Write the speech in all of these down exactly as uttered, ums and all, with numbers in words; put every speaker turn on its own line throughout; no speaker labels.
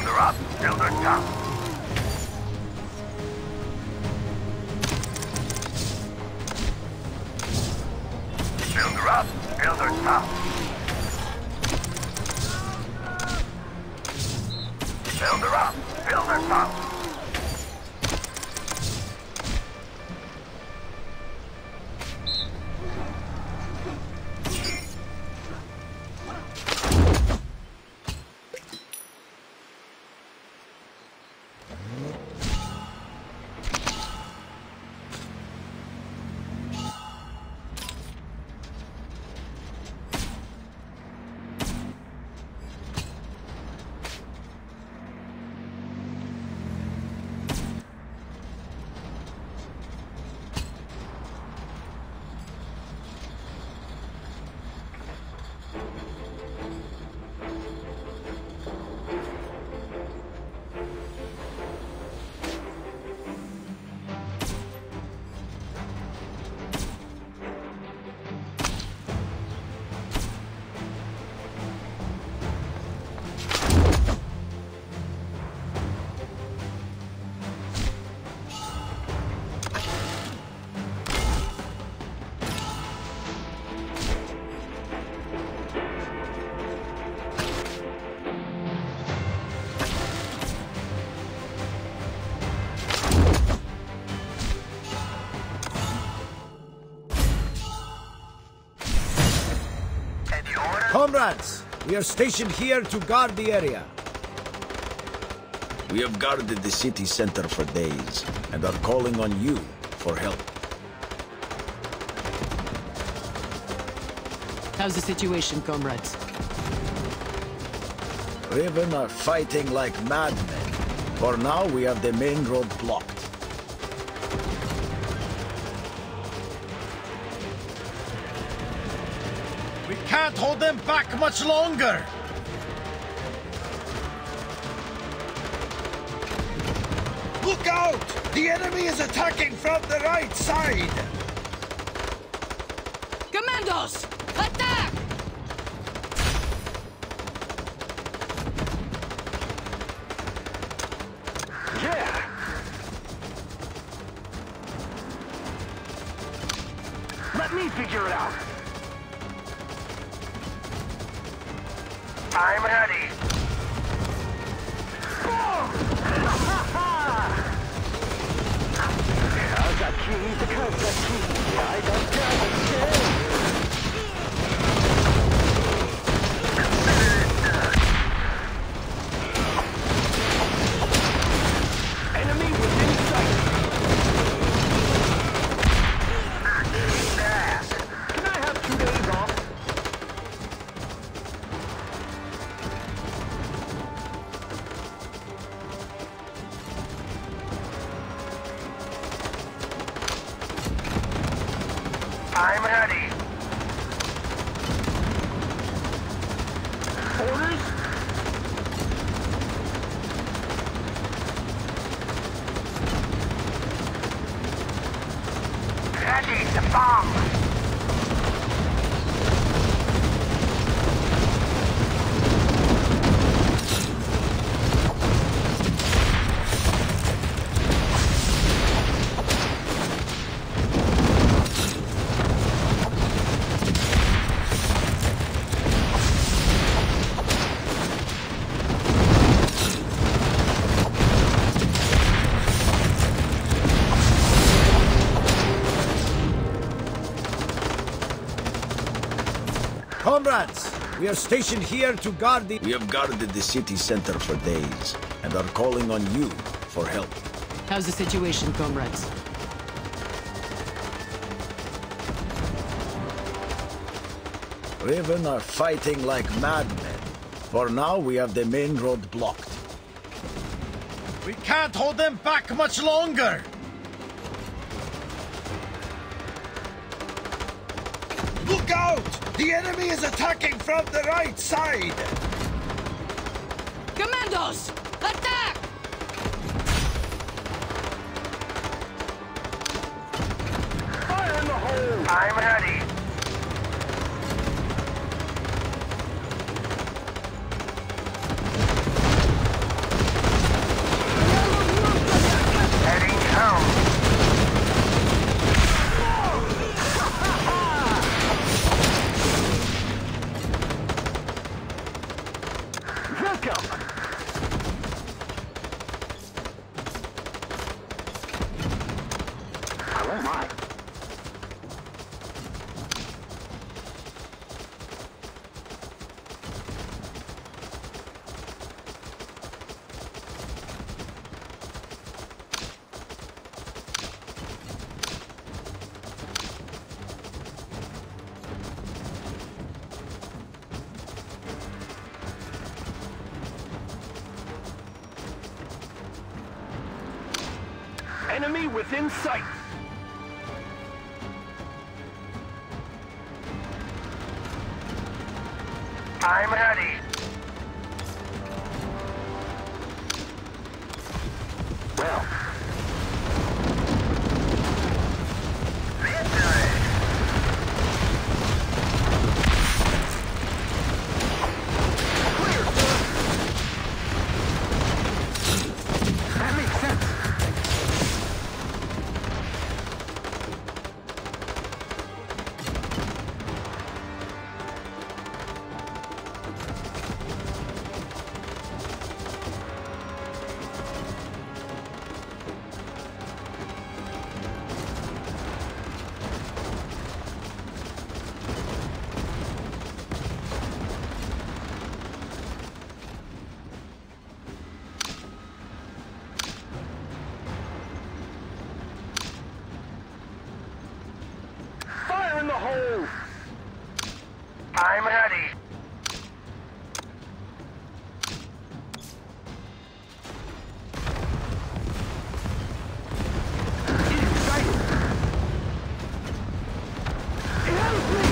Builder up, builder down. Builder up, builder down. Builder up, builder down.
Comrades, we are stationed here to guard the area.
We have guarded the city center for days, and are calling on you for help.
How's the situation, comrades?
Riven are fighting like madmen. For now, we have the main road blocked.
We can't hold them back much longer! Look out! The enemy is attacking from the right side!
Commandos! Attack!
Yeah! Let me figure it out. I'm ready. Boom! I got keys, I got keys, I got keys. Enemy within sight. Ass. Can I have two days off? I'm ready. Orders? Ready to bomb.
Comrades, we are stationed here to guard the...
We have guarded the city center for days, and are calling on you for help.
How's the situation, comrades?
Riven are fighting like madmen. For now, we have the main road blocked.
We can't hold them back much longer! Look out! The enemy is attacking from the right side!
Commandos! Attack!
Fire in the hole! I'm ready. Oh my. Enemy within sight. I'm ready. Well. Clear, sir. That makes sense. Fire in the hole! I'm ready. Excited. Help me!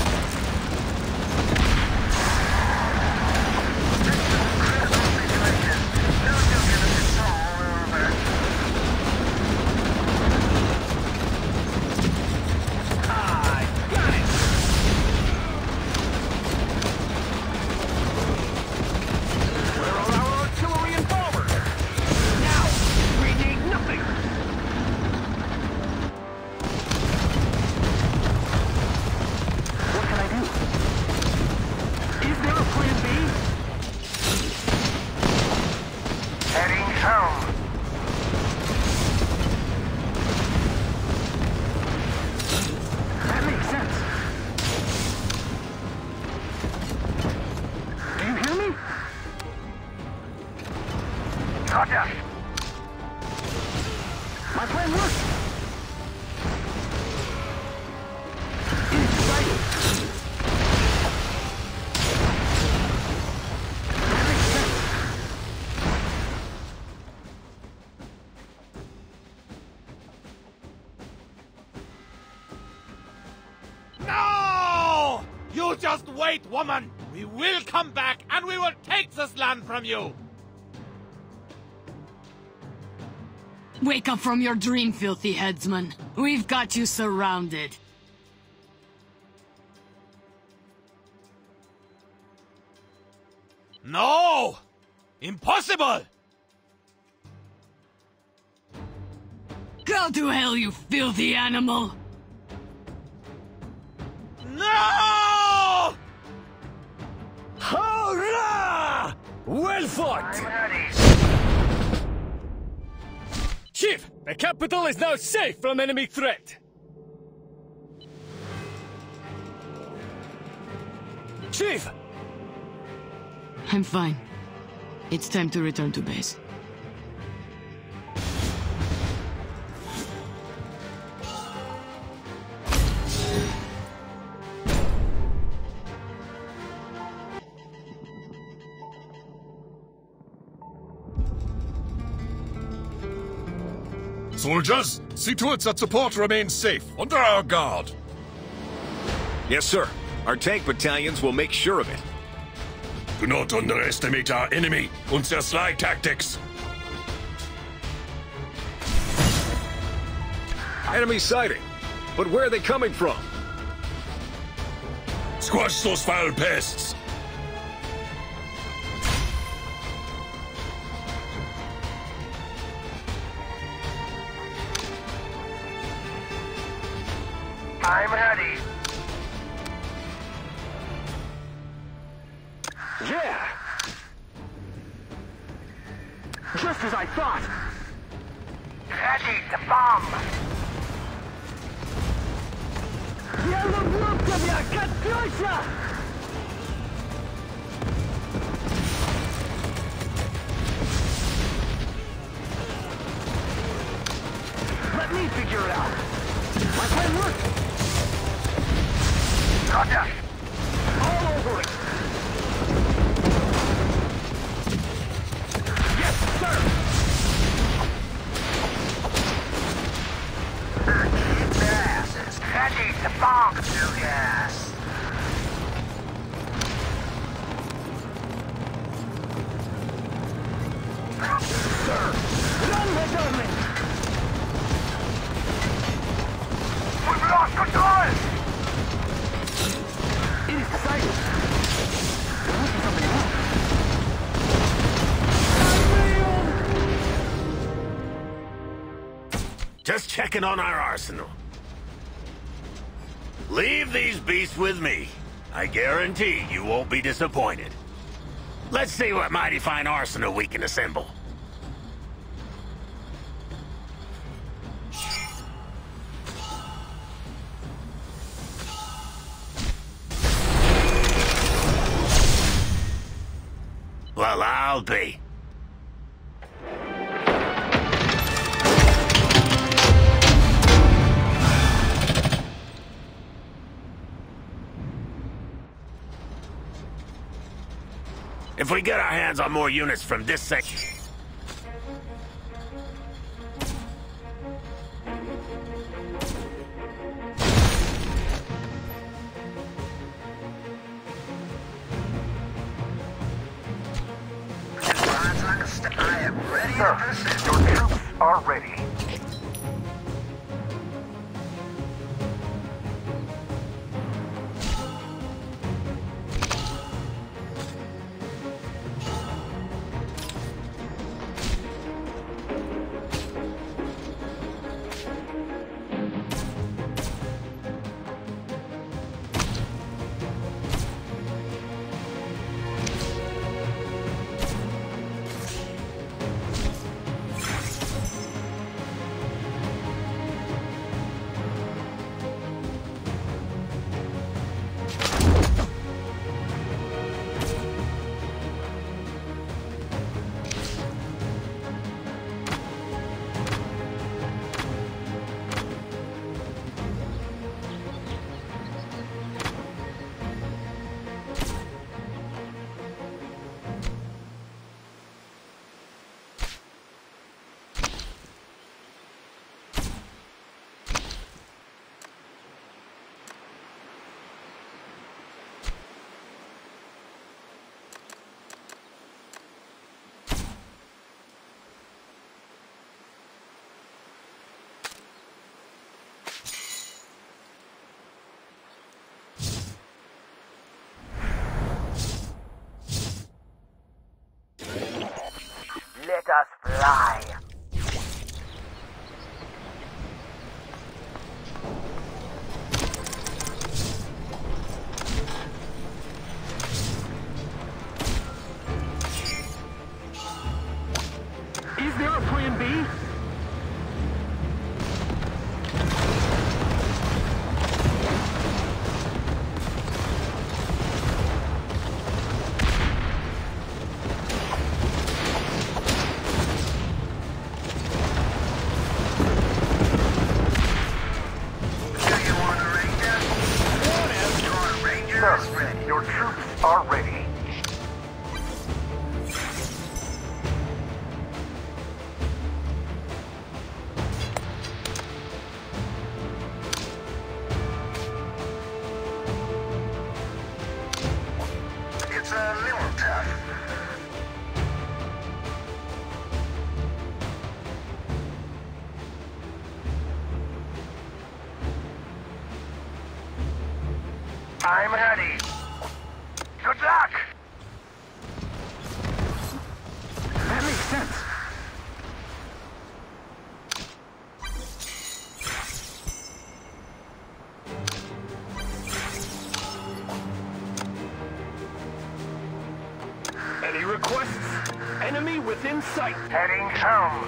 Roger. My plan worked. Excited. That makes sense.
No! You just wait, woman! We will come back and we will take this land from you!
Wake up from your dream, filthy headsman. We've got you surrounded.
No! Impossible!
Go to hell, you filthy animal!
No!
Hurrah! Well fought!
I'm ready.
Chief, the capital is now safe from enemy threat. Chief!
I'm fine. It's time to return to base.
Soldiers, see to it that support remains safe, under our guard.
Yes, sir. Our tank battalions will make sure of it.
Do not underestimate our enemy and their sly tactics.
Enemy sighting. But where are they coming from?
Squash those foul pests.
I'm ready. Yeah. Just as I thought. Ready to bomb. Я люблю тебя, Катюша! Let me figure it out. My plan worked. Roger. All over it. Yes, sir. Keep their asses ready to bomb you, yes. Sir, run, my darling. We've lost control! It is decided. There must be something wrong.
Just checking on our arsenal. Leave these beasts with me. I guarantee you won't be disappointed. Let's see what mighty fine arsenal we can assemble. Well, I'll be. If we get our hands on more units from this section...
I am ready. Sir, your troops are ready. Let us fly. Is there a plan B? Your troops are ready. It's a little tough. I'm ready. Good luck! That makes sense. Any requests? Enemy within sight. Heading home.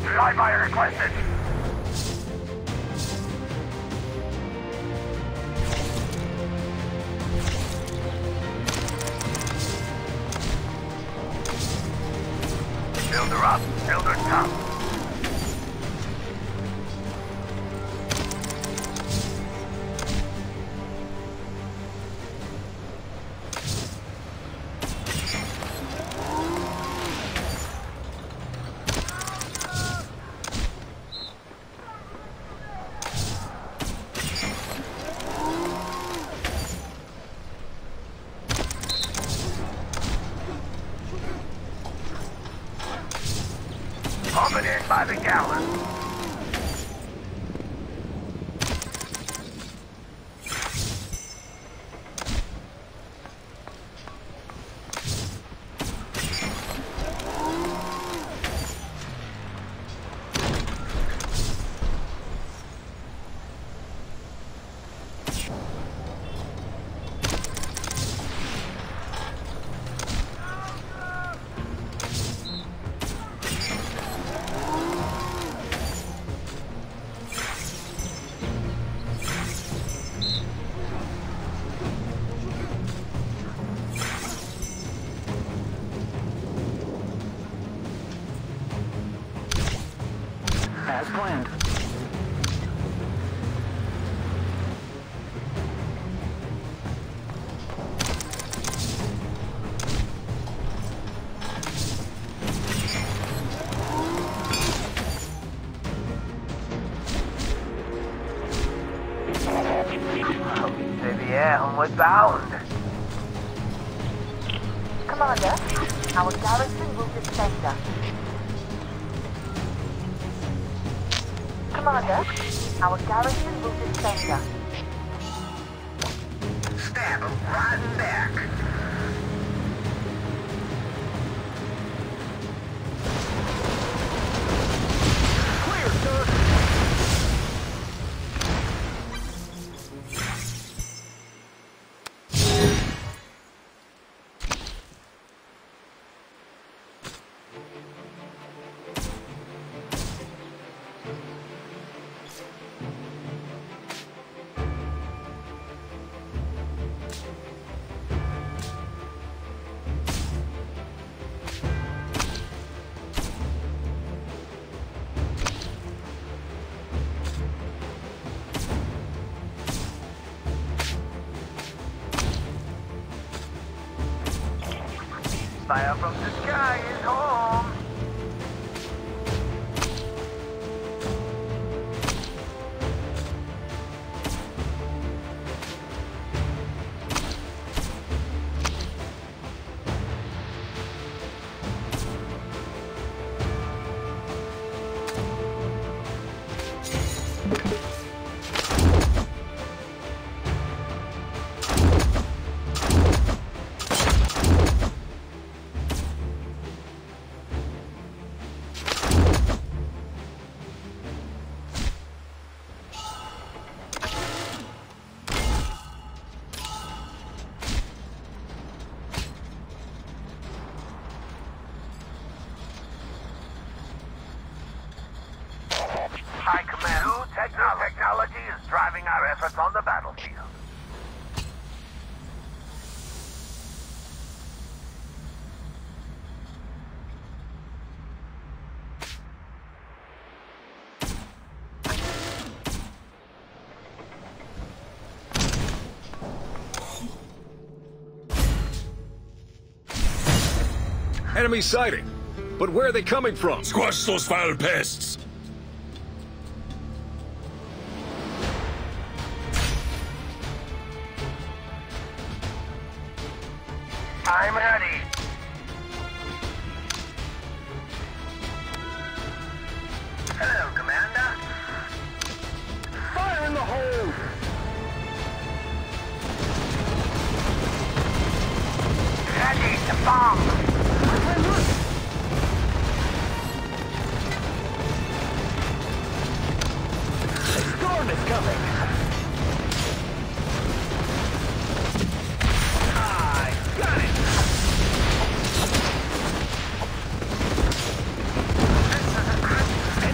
Fly-by requested. Build her up. Build her tough. Pumping in by the gallon. As planned. Yeah, homeward bound.
Commander, our garrison will defend us. Commander, our garrison will defend us.
Stab him right in back. Clear, sir. Fire from the sky is home. High Command, new technology. technology is driving our efforts on the battlefield.
Enemy sighting. But where are they coming from?
Squash those foul pests!
I'm ready. Hello, Commander. Fire in the hole! Ready to bomb! The storm is coming! I got it! This is a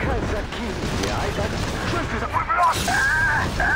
Kazaki, I got... We've lost...